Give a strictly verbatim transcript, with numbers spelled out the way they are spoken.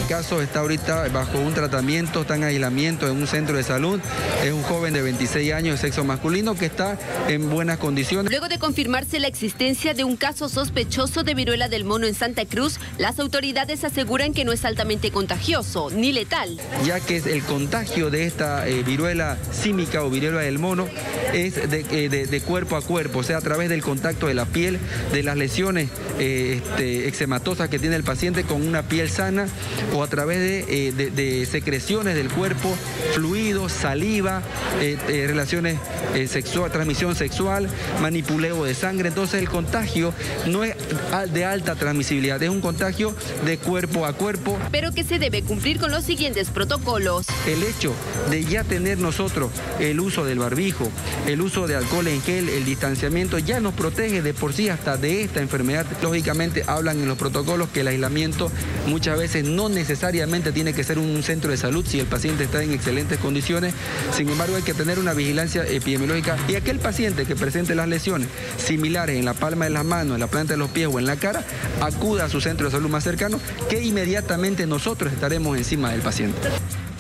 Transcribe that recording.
caso está ahorita bajo un tratamiento, está en aislamiento en un centro de salud. Es un joven de veintiséis años de sexo masculino que está en buenas condiciones. Luego de confirmarse la existencia de un caso sospechoso de viruela del mono en Santa Cruz, las autoridades aseguran que no es altamente contagioso ni letal. Ya que el contagio de esta eh, viruela símica o viruela del mono es de, eh, de, de cuerpo a cuerpo, o sea, a través del contacto de la piel, de las lesiones eh, este, eczematosas que tiene el paciente con una piel sana o a través de, eh, de, de secreciones del cuerpo, fluidos, saliva, eh, eh, relaciones eh, sexual, transmisión sexual, manipuleo de sangre. Entonces el contagio no es de alta transmisibilidad, es un contagio de cuerpo a cuerpo. Pero que se debe cumplir con los siguientes protocolos. El hecho de ya tener nosotros el uso del barbijo, el uso de alcohol en gel, el distanciamiento, ya nos protege de por sí hasta de esta enfermedad. Lógicamente hablan en los protocolos que el aislamiento muchas veces no necesariamente tiene que ser un centro de salud si el paciente está en excelentes condiciones. Sin embargo, hay que tener una vigilancia epidemiológica y aquel paciente que presente las lesiones similares en la palma de las manos, en la planta de los pies o en la cara, acuda a su centro de salud más cercano, que inmediatamente nosotros estaremos encima del paciente.